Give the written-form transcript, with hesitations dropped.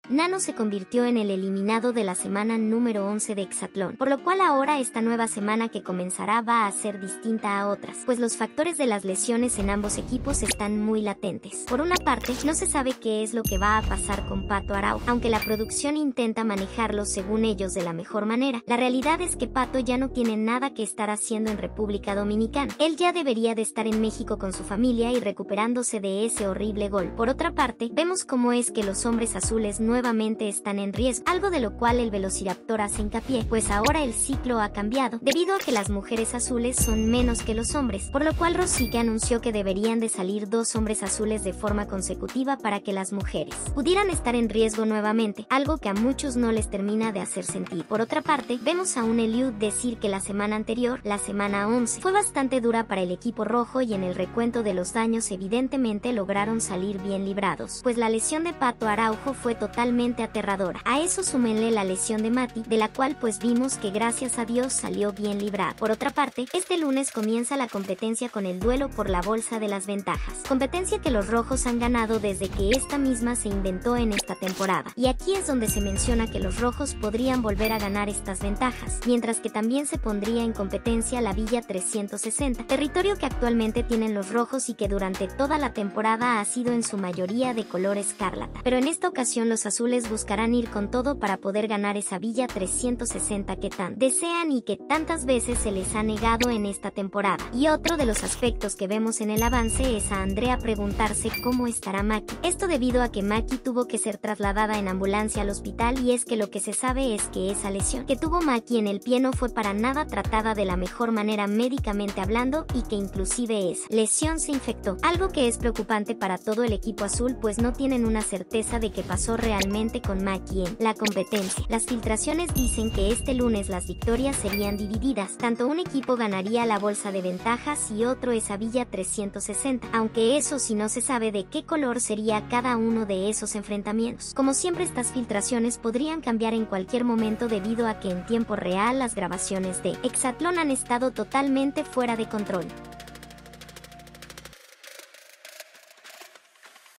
Nano se convirtió en el eliminado de la semana número 11 de Hexatlón, por lo cual ahora esta nueva semana que comenzará va a ser distinta a otras, pues los factores de las lesiones en ambos equipos están muy latentes. Por una parte, no se sabe qué es lo que va a pasar con Pato Araujo, aunque la producción intenta manejarlo según ellos de la mejor manera. La realidad es que Pato ya no tiene nada que estar haciendo en República Dominicana. Él ya debería de estar en México con su familia y recuperándose de ese horrible gol. Por otra parte, vemos cómo es que los hombres azules nuevamente están en riesgo, algo de lo cual el Velociraptor hace hincapié, pues ahora el ciclo ha cambiado, debido a que las mujeres azules son menos que los hombres, por lo cual Rosique anunció que deberían de salir 2 hombres azules de forma consecutiva para que las mujeres pudieran estar en riesgo nuevamente, algo que a muchos no les termina de hacer sentir. Por otra parte, vemos a un Eliud decir que la semana anterior, la semana 11, fue bastante dura para el equipo rojo y en el recuento de los daños evidentemente lograron salir bien librados, pues la lesión de Pato Araujo fue totalmente aterradora. A eso súmenle la lesión de Mati, de la cual pues vimos que gracias a Dios salió bien librado. Por otra parte, este lunes comienza la competencia con el duelo por la bolsa de las ventajas, competencia que los rojos han ganado desde que esta misma se inventó en esta temporada, y aquí es donde se menciona que los rojos podrían volver a ganar estas ventajas, mientras que también se pondría en competencia la Villa 360, territorio que actualmente tienen los rojos y que durante toda la temporada ha sido en su mayoría de color escarlata, pero en esta ocasión los azules buscarán ir con todo para poder ganar esa Villa 360 que tan desean y que tantas veces se les ha negado en esta temporada. Y otro de los aspectos que vemos en el avance es a Andrea preguntarse cómo estará Maki. Esto debido a que Maki tuvo que ser trasladada en ambulancia al hospital, y es que lo que se sabe es que esa lesión que tuvo Maki en el pie no fue para nada tratada de la mejor manera médicamente hablando, y que inclusive esa lesión se infectó, algo que es preocupante para todo el equipo azul, pues no tienen una certeza de qué pasó realmente con Maki en la competencia. Las filtraciones dicen que este lunes las victorias serían divididas, tanto un equipo ganaría la bolsa de ventajas y otro esa Villa 360, aunque eso sí no se sabe de qué color sería cada uno de esos enfrentamientos. Como siempre, estas filtraciones podrían cambiar en cualquier momento debido a que en tiempo real las grabaciones de Hexatlón han estado totalmente fuera de control.